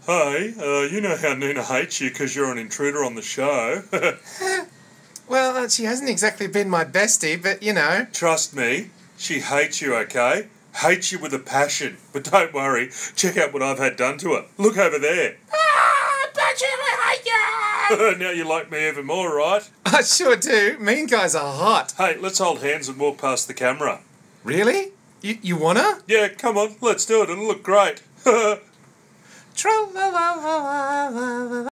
Hey, you know how Nina hates you because you're an intruder on the show. Well, she hasn't exactly been my bestie, but you know. Trust me, she hates you, okay? Hates you with a passion. But don't worry, check out what I've had done to her. Look over there. But you hate you! Now you like me even more, right? I sure do. Mean guys are hot. Hey, let's hold hands and walk past the camera. Really? You wanna? Yeah, come on, let's do it. It'll look great. Tra-la-la-la-la-la.